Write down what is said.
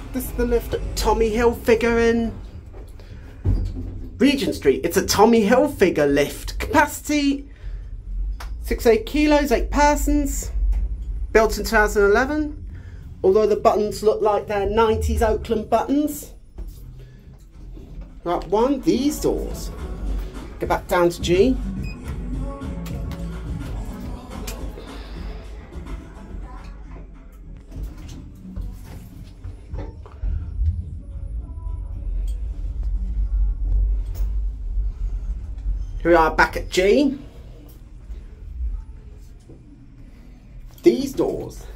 This is the lift at Tommy Hilfiger in Regent Street. It's a Tommy Hilfiger lift. Capacity 68 kilos, 8 persons. Built in 2011. Although the buttons look like they're 90s Oakland buttons. Right, one, these doors. Go back down to G. Here we are back at G. These doors.